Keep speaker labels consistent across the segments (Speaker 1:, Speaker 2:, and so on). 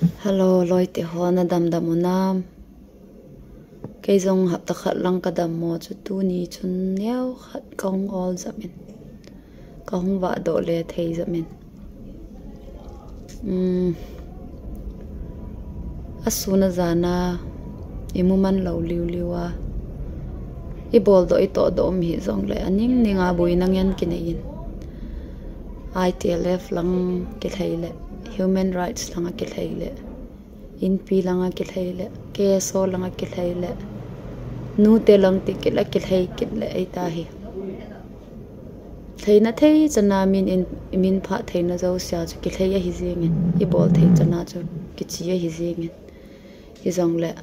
Speaker 1: Hello, loi te ho na dam damunam. Cây dòng hấp ta khát lăng cả đam mò cho tu ni chun neo khát công all zamin. Công vạ độ le thấy zamin. Asuna zana imuman lau liu liwa. Ibol do ito do mi zong le aning ninga bui nang yan kinayin. ITLF lang kilhayle. Human rights lang kilhayle. INP lang kilhayle. KSO lang kilhayle. Nu te lang ti kila kilhay kila ay tahi. Thay na thay chana min pha thay na zau siya cho kilhay ya hizingin. Ibol thay chana cho kichiya hizingin. Hizong le.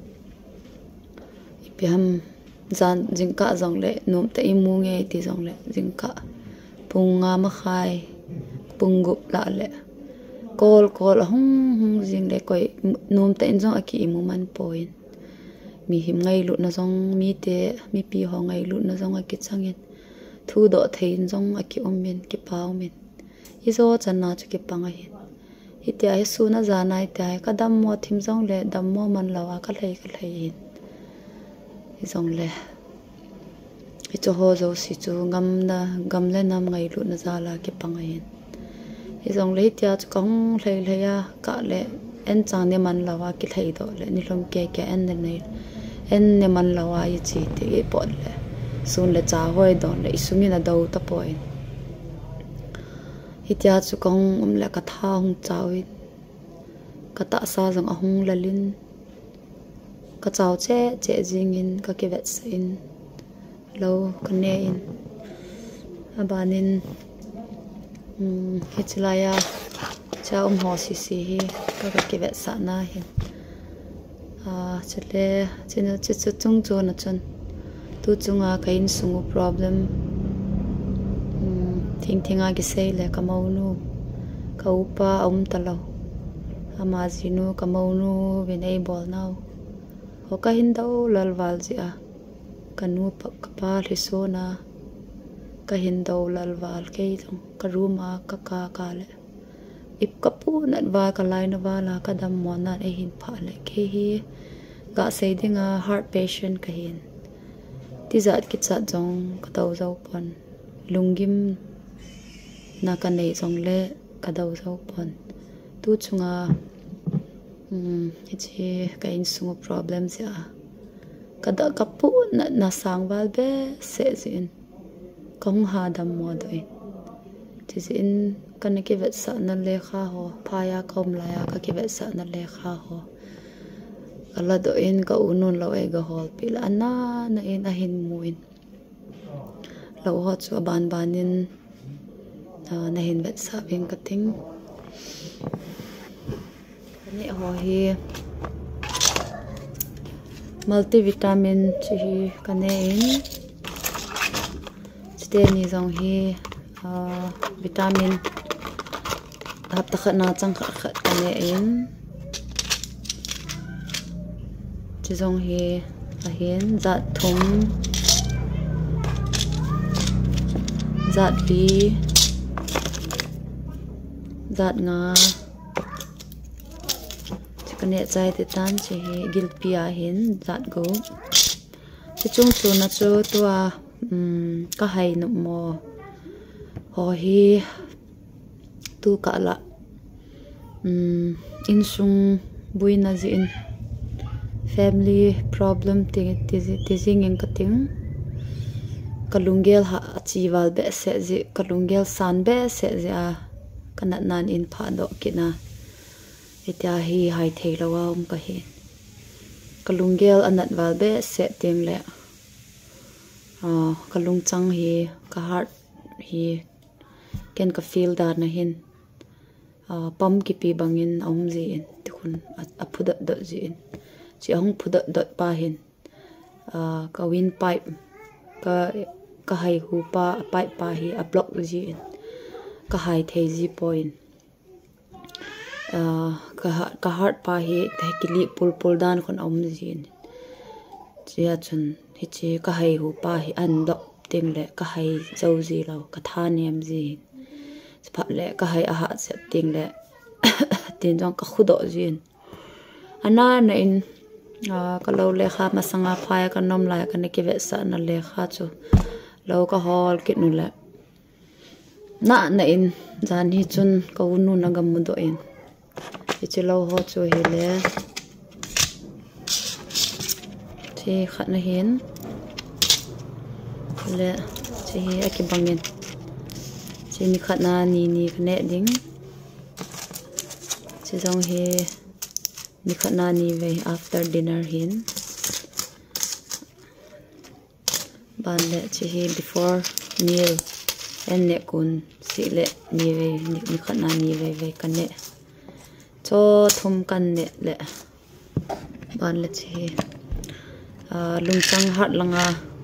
Speaker 1: Ipiham zan jingka zong le. Num ta imu nge ti zong le. Jingka. Punga makhay. Pungup la le. Kol hung jing le koi num ta in zong aki imu man poin. Mi him ngay lut na zong mi te mi pi ho ngay lut na zong aki changin. Thu do thein zong aki omin ki pao min. Izo chana chu ki pangahin. Iti ay su na zana iti ay ka dam mo thim zong le dam mo man lawa ka lay hin. Izong le. Ito ho zo si chu gam le nam ngay lut na zala ki pangahin. Izong le iti ay chu kong lay ya ka le en chang ne man lawa ki lay do le nilom ke en ne man lawa yi chi ti i pot le. Sun le cha hoi don le isungi na daw ta poin. Hitia chu kong le ka tha hung chawin. Ka ta sa jang ahung lalin. Ka chaw che jingin ka ki vet sa in. Lo ka ne in. Abanin hitlaya cha ho si hi ka ki vet sa na hin. Chale chino chu chung chu na chun. Tu chunga kain sungu problem thinga gi sei le kamaunu ka upa talo amazinu kamaunu vinay bol now ho ka hindaw lalwal ji a kanu pa lisona ka hindaw lalwal kay tong karuma ka le ip kapu nat wa ka lai na wala ka dam mo na e hin pha le ke hi ga sei dinga heart patient ka hin tizat kitsa jong kataw zaw pon lungim na kanay jong le kadaw zaw pon tu chunga hichi kain sungu problem siya kada kapu na sangwal be se zin kong ha dam mo doin tizin kanakivet sa na lekha ho paya kaum laya kakivet sa na lekha ho ala doin ka unun law e ga hol pil ana na in ahin muin law ho chu banin na hin vet sa bin kating ani ho hi multivitamin chi kanein chite ni zong hi vitamin hap ta khana chang khat kanein zong hi ahin zat thum zat li zat nga chikane chai te tan chi hi gilpi ahin zat go chi chung chu na chu tua ka hai no mo ho hi tu ka la in sung buina ji in family problem tizing in kating kalungel ha achiwal be se ji kalungel san be se ji a kanat nan in pha do kina itia hi hai thei lawa ka hi kalungel anat wal be se ting le kalung chang hi ka heart hi ken ka feel dar na hin pam ki pi bangin ji in tikhun aphuda do ji in chi hong phuda dot pa hin ka win pipe ka hai hu pa pipe pa hi a block ji ka hai thei ji point ka heart pa hi thekili pul dan khon ji chia chun hi chi ka hai hu pa hi an block ting le ka hai zau ji lo ka tha nem ji pha le ka hai a ha se ting le tin jong ka khudo jin ana na in ka lo le kha masanga phaya ka nom la ka ne ki ve sa na le kha chu lo ka hol ki nu la na in zan hi chun ka unu na gam do in ichi lo ho chu hi le chi khat na hin le chi hi aki bangin chi ni khat na ni khne ding chi jong hi ni khat na ni ve after dinner hin ban le chi hi before meal en ne kun si le ni ve ni khat na ni ve kan ne cho thum kan ne le ban le chi lung chang hat langa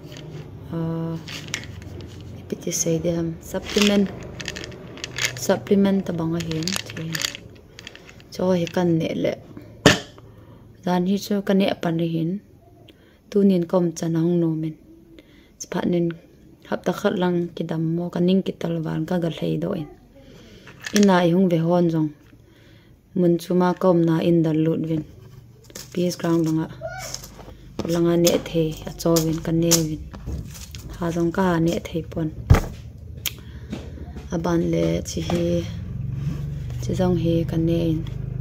Speaker 1: piti say de ham supplement ta banga hin chi cho hi kan ne le dan hi cho kan ne pan ri hin tu nin kom chana hong no men spha nin hap ta khat lang ki dam mo kaning ki talwan ka ga hlei do in ina I hung ve hon jong mun chuma kom na in dal lut vin ps ground langa ne the a chowin kan ne vin ha jong ka ne thei pon aban le chi jong hi kan ne in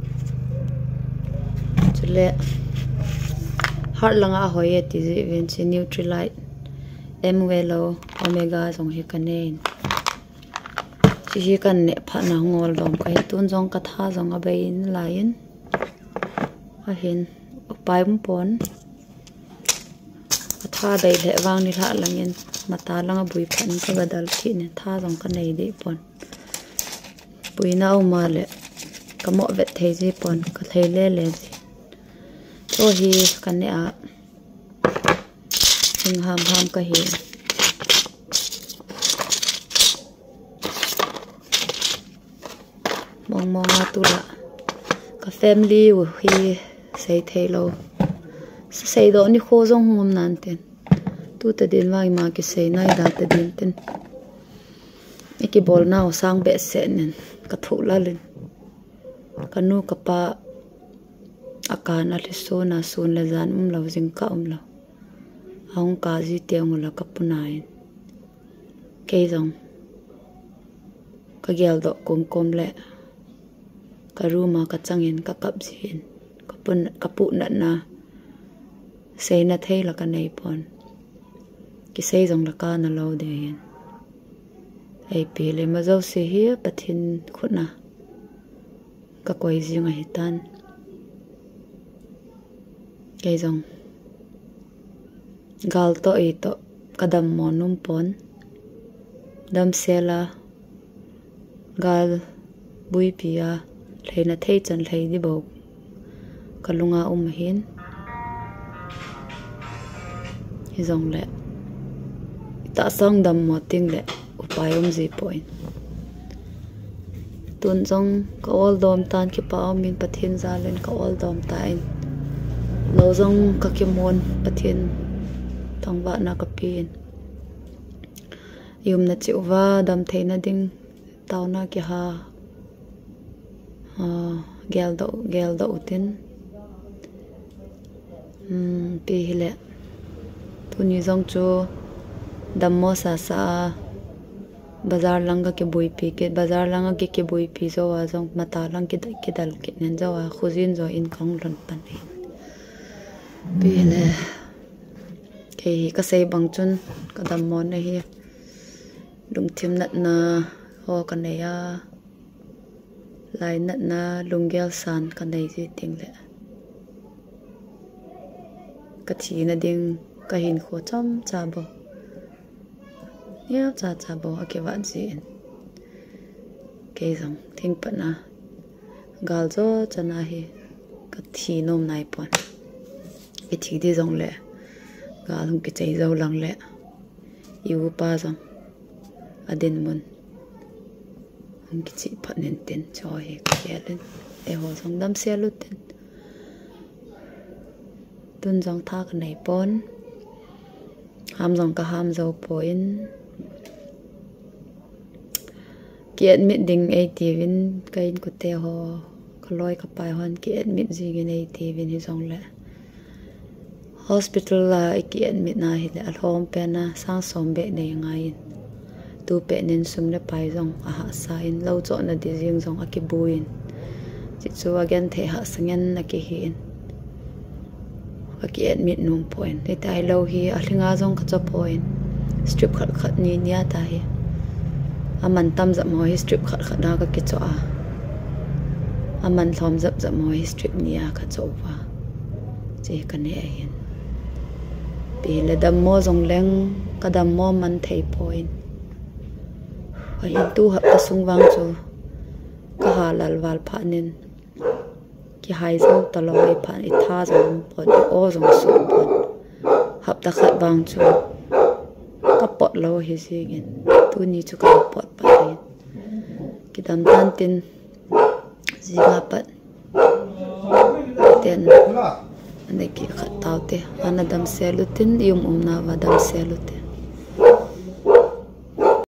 Speaker 1: chule har langa hoye ti ji vin chi Nutrilite MWelo omega jong hi kan ne in chi kan ne pha na ngol dom kai tun jong ka tha jong a bein lain a hin pai pon tha dei le wang ni la langin mata langa bui phan ka gadal thi ne tha jong ka nei de pon bui na u ma le ka mo vet thei ji pon ka thei le ji cho hi kan ne a sing ham ka hi mong tu la ka family u hi sei thei lo sei do ni kho jong ngom nan ten tu ta din wai ma ki sei nai da ta din ten ki bol na o sang be se nen ka thu la len kanu ka pa akana le so na sun le zan lo jing ka lo hong ka ji te ngol ka punai ke jong ka gel do kom le ka ruma ka changin ka kap jin ka pu na sei na thei la ka nei pon ki sei jong la ka na lo de hin ai pe le ma zo se hi pathin khuna ka koi jinga hitan ke jong gal to e to kadam monum pon dam sela gal bui pia leina thei chan lei di bo kalunga hin hi jong le ta sang dam mo ting le upai ji point tun jong ka ol dom tan ki pa min pathin za len ka ol dom tain lo jong ka ki mon pathin thongwa na ka pin yum na chiwa dam theina ding tauna ki ha gel do utin pi hile tuni jong chu dammo sa bazar langa ke boi pi ke bazar langa ke boi pi zo wa jong mata lang ki dal ki nen zo wa khuzin zo in kong lon pan hin pi le ke ka sei bang chun ka dammo na hi lung thim nat na ho ka ne ya lai nat na lungel san ka nei ji ting le ka thi na ding ka hin kho cham cha bo ya cha bo ake wa ji ke jong thing pa na gal zo chana hi ka thi nom nai pon ke thi de jong le gal hum ke chei zo lang le yu pa jong adin mun hum ki chi pha nen ten cho hi kelen e ho jong dam se lu ten tun jong tha ka nei pon ham jong ka ham zo poin kiet mit ding 80 win kain ku te ho kaloi ka pai hon ki admit zing nei ti vin hi zong le hospital la ki admit na hi le al hom pe na sang som be nei ngai tu pe nin sum le pai zong a ha sa in lo cho na di jing zong a ki buin chi chu again the ha sangen na ki hin a ki admit num point te tai lo hi a hlinga zong ka cho point strip khat khat ni nia ta hi aman tam za mo hi strip khat khat na ka ki cho a aman thom zap zap mo hi strip nia ka cho wa che ka ne hin pi le dam mo zong leng ka dam mo man thei point wa hin tu hap ta sung wang chu ka halal wal pha nin ki hai zo ta lo e pha i tha zong pot o zong su pot hap ta khat wang chu ka pot lo hi sigin tu ni chu ka pot pa hin ki dam tan tin zinga pat ten ane ki khat taw te ana dam selutin yum na wa dam selute